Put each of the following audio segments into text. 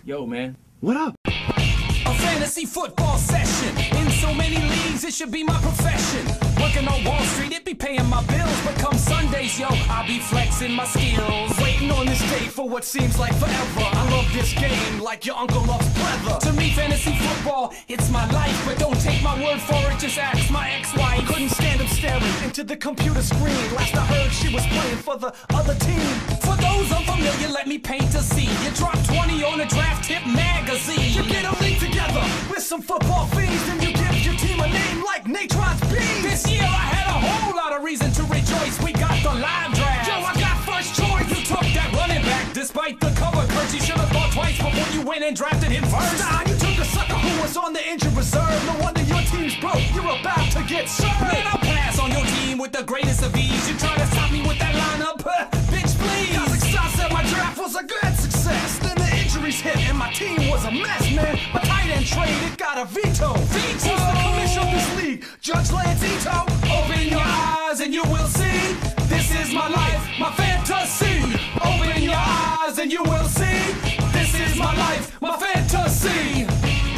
Yo, man. What up? A fantasy football session. In so many leagues, it should be my profession. Working on Wall Street, it be paying my bills. But come Sundays, yo, I'll be flexing my skills. Waiting on this day for what seems like forever. I love this game like your uncle loves pleather. To me, fantasy football, it's my life. But don't take my word for it, just ask my ex-wife. Couldn't stand up staring into the computer screen. Last I heard, she was playing for the other team. For those unfamiliar, let me paint a scene. You drop 20 on a draft tip magazine. You get a league together with some football fiends, and you give your team a name like Natron's Beans. This year I had a whole lot of reason to rejoice. We got the live draft. Yo, I got first choice. You took that running back despite the cover curse. You should have thought twice before you went and drafted him first. Nah, you took a sucker who was on the injured reserve. No wonder your team's broke. You're about to get served. Man, I'll pass on your team with the greatest of ease. You try to stop me with that lineup, bitch, please. Got success said my draft was a good success. Then the injuries hit and my team was a mess, man. My tight end trade, it got a veto. Who's the commissioner of this league? Judge Lance Ito. Open your eyes and you will see. This is my life, my fantasy. Open your eyes and you will see. This is my life, my fantasy.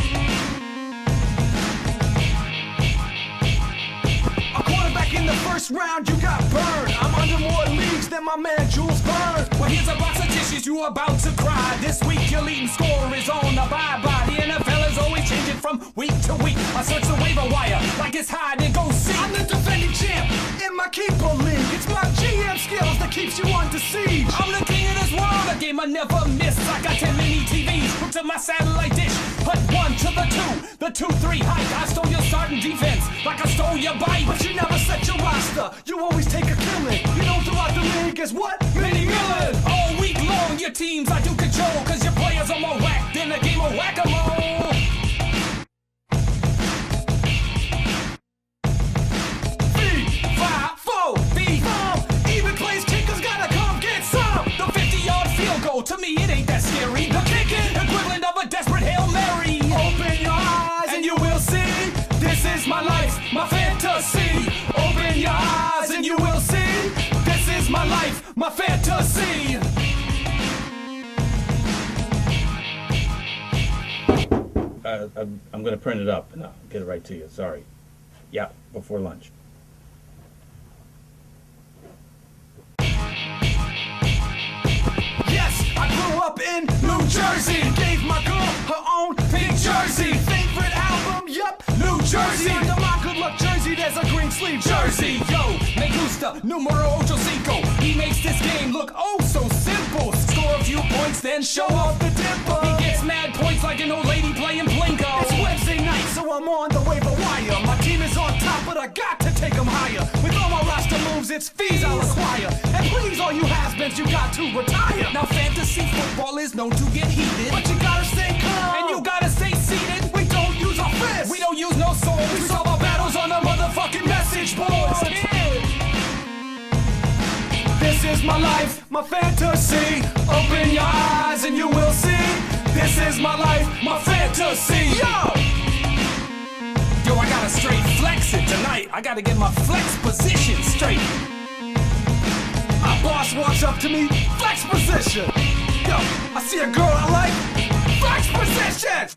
A quarterback in the first round, you got burned. I'm under more leagues than my man Jules Verne. Well, here's a box of tissues, you about to cry. This week your leading score is on the bye-bye. The NFL is always changing from week to week. I search the waiver wire like it's hide and go seek. I'm the defending champ in my keeper league. It's my GM skills that keeps you under siege. I'm the king of this world, a game I never miss. I got 10 mini TVs hooked to my satellite dish. Put 1 to the 2-3 hike. I stole your starting defense like I stole your bike. But you never set your roster, you always take a killing. You know throughout the league is what? Mini million. All week long your teams I do control. Cause your players are more whack than a game of whack-a-mole. 3-5-4 even plays kickers gotta come get some. The 50-yard field goal, to me it ain't that scary. The kicking equivalent of a desperate Hail Mary. Open your eyes and you will see. This is my life, my fantasy. Open your eyes and you will see. This is my life, my fantasy. I'm gonna print it up and I'll get it right to you. Sorry. Yeah, before lunch. Yes, I grew up in New Jersey. Gave my girl her own pink jersey. Favorite album, yup, New Jersey. Under my good luck jersey, there's a green sleeve jersey. Yo, me gusta, numero ocho cinco. He makes this game look oh so simple. Score a few points, then show off the dimple. He gets mad points like an old lady playing Blinko. It's Wednesday night, so I'm on the waiver wire. My team is on top, but I got to take them higher. With all my roster moves, it's fees I'll acquire. And please, all you has-beens, you got to retire. Now, fantasy football is known to get heated, but you gotta stay calm, and you gotta stay seated. We don't use our fists, we don't use no swords. We solve our battles on the motherfucking message boards. This is my life, my fantasy. Open your eyes and you will see. This is my life, my fantasy. Yo, I gotta straight flex it tonight. I gotta get my flex position straight. My boss walks up to me, flex position. Yo, I see a girl I like, flex position.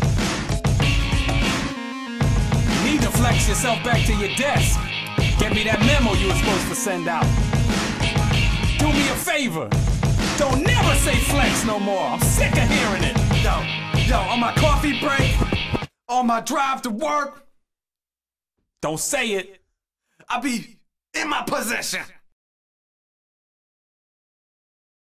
You need to flex yourself back to your desk. Get me that memo you were supposed to send out. Do me a favor, don't never say flex no more. I'm sick of hearing it. Yo, on my coffee break, on my drive to work, don't say it. I'll be in my position.